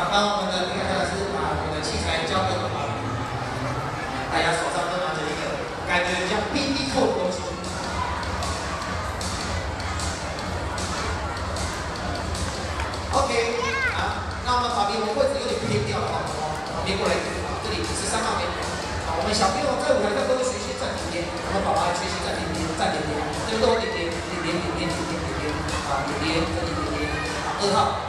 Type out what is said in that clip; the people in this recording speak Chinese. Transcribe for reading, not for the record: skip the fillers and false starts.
帮我们的那个是把我们的器材交给大家手上都拿着一个感觉像 BB 扣的东西。OK， 好，那我们旁边我们位置有点偏掉了，旁边过来一点，这里13号点。好，我们小朋友在舞台上都会学习站点点，我们爸爸学习站点点，站点点，这个都有点点，点点点点点点点点，啊，点点，这里点点，好，2号。